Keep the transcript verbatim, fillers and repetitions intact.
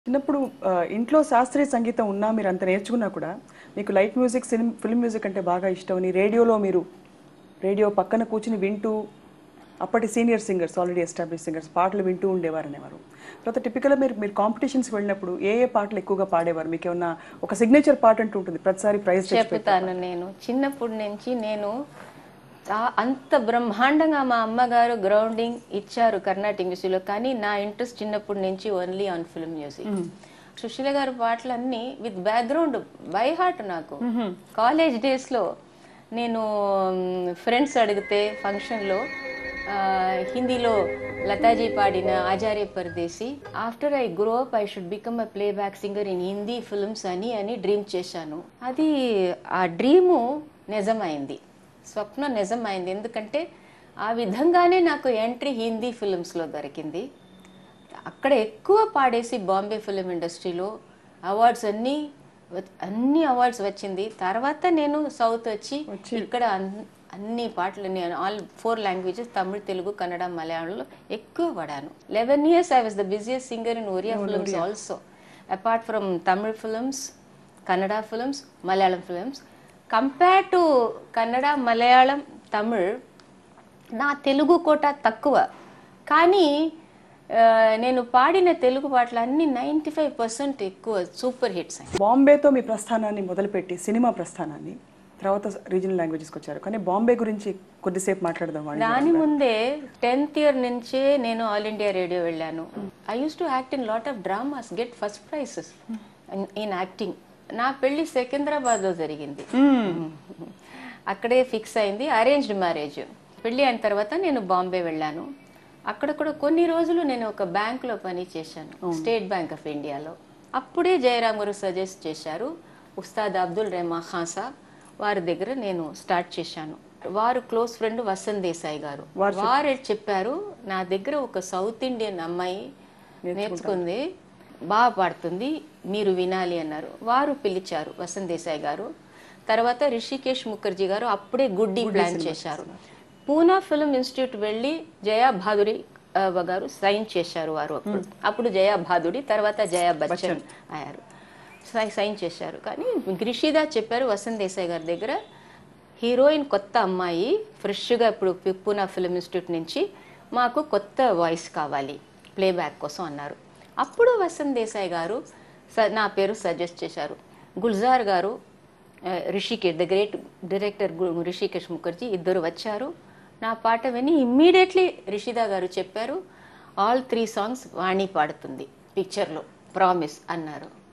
చిన్నప్పుడు ఆహ్, ఇంట్లో శాస్త్రీయ సంగీతం ఉన్నా మీరంత నేర్చుకున్నా కూడా, మీకు లైట్ మ్యూజిక్, సినిమ్ ఫిల్మ్ మ్యూజిక్ అంటే బాగా ఇష్టమని రేడియోలో మీరు రేడియో పక్కన కూర్చొని వింటూ, అప్పటి senior singers already establish singers పాటలు వింటూ ఉండేవారనేవారు. తర్వాత టిపికల్‌గా మీరు మీరు కాంపిటీషన్స్‌కి వెళ్ళినప్పుడు ఏ ఏ పాటలు ఎక్కువగా పాడేవారు? మీకేమన్నా ఒక సిగ్నేచర్ పాట అంటూ ఉంటుంది. ప్రతిసారి ప్రైజ్ తెచ్చిపెట్టే చెప్తాను పాట. నేను. చిన్నప్పటి నుంచి నేను చా అంత బ్రహ్మాండంగా మా అమ్మగారు గ్రౌండింగ్ ఇచ్చారు కర్ణాటిక్ మ్యూజిక్‌లో. కానీ నా ఇంట్రెస్ట్ చిన్నప్పటి నుంచి only on film music. Sushila గారి పాటలన్నీ విత్ బ్యాక్గ్రౌండ్ బై హార్ట్ నాకు. కాలేజ్ డేస్‌లో నేను ఫ్రెండ్స్ అడిగితే ఫంక్షన్‌లో హిందీలో లతాజీ పాడిన ఆచార్య పరదేశి after I grow up I should become a playback singer in Hindi films అని అని డ్రీమ్ చేశాను. అది ఆ డ్రీము నిజమైంది, స్వప్నం నిజమైంది. ఎందుకంటే ఆ విధంగానే నాకు ఎంట్రీ హిందీ ఫిల్మ్స్లో దొరికింది. అక్కడ ఎక్కువ పాడేసి బాంబే ఫిలిం ఇండస్ట్రీలో అవార్డ్స్ అన్నీ అన్ని అవార్డ్స్ వచ్చింది. తర్వాత నేను సౌత్ వచ్చి ఇక్కడ అన్ని పాటలు నేను all four languages Tamil, Telugu, Kannada, మలయాళంలో ఎక్కువ పడాను. Eleven years I was the busiest singer in Oriya films also. Apart from Tamil films, Kannada films, Malayalam films. Compare to Kannada, Malayalam, Tamil నా తెలుగు కోట తక్కువ. కానీ నేను పాడిన తెలుగు పాటలు అన్ని నైంటీ ఫైవ్ పర్సెంట్ ఎక్కువ సూపర్ హిట్స్. బాంబేతో మీ ప్రస్థానాన్ని మొదలుపెట్టి సినిమా ప్రస్థానాన్ని తర్వాత రీజనల్ లాంగ్వేజెస్కి వచ్చారు. కానీ బాంబే గురించి కొద్దిసేపు మాట్లాడదాం. దాని ముందే టెన్త్ ఇయర్ నుంచే నేను ఆల్ ఇండియా రేడియో వెళ్ళాను. I use to act in lot of dramas, get first prizes in acting. నా పెళ్లి సికింద్రాబాద్లో జరిగింది. అక్కడే ఫిక్స్ అయింది, అరేంజ్డ్ మ్యారేజ్. పెళ్లి అయిన తర్వాత నేను బాంబే వెళ్ళాను. అక్కడ కూడా కొన్ని రోజులు నేను ఒక బ్యాంకులో పని చేశాను, స్టేట్ బ్యాంక్ ఆఫ్ ఇండియాలో. అప్పుడే జయరామ్ గారు సజెస్ట్ చేశారు, ఉస్తాద్ అబ్దుల్ రెహమాన్ ఖాన్ సాబ్ వారి దగ్గర నేను స్టార్ట్ చేశాను. వారు క్లోజ్ ఫ్రెండ్ వసంత్ దేశాయ్ గారు. వారు చెప్పారు, నా దగ్గర ఒక సౌత్ ఇండియన్ అమ్మాయి నేర్చుకుంది, బాగా పాడుతుంది, మీరు వినాలి అన్నారు. వారు పిలిచారు వసంత్ దేశాయ్ గారు. తర్వాత రిషికేష్ ముఖర్జీ గారు అప్పుడే గుడ్డి ప్లాన్ చేశారు. పూనా ఫిల్మ్ ఇన్స్టిట్యూట్ వెళ్ళి జయా భాదురి గారు సైన్ చేశారు. వారు అప్పుడు అప్పుడు జయా భాదురి, తర్వాత జయా బచ్చన్ అయ్యారు, సైన్ చేశారు. కానీ రిషిదా చెప్పారు వసంత్ దేశాయ్ గారి దగ్గర, హీరోయిన్ కొత్త అమ్మాయి ఫ్రెష్గా ఇప్పుడు పూనా ఫిల్మ్ ఇన్స్టిట్యూట్ నుంచి, మాకు కొత్త వాయిస్ కావాలి ప్లేబ్యాక్ కోసం అన్నారు. అప్పుడు వసంత్ దేశాయ్ గారు నా పేరు సజెస్ట్ చేశారు. గుల్జార్ గారు, Rishikesh the great director Rishikesh Mukherjee ఇద్దరు వచ్చారు. నా పాట విని ఇమ్మీడియట్లీ రిషిదా గారు చెప్పారు, ఆల్ త్రీ సాంగ్స్ వాణి పాడుతుంది పిక్చర్లో, ప్రామిస్ అన్నారు.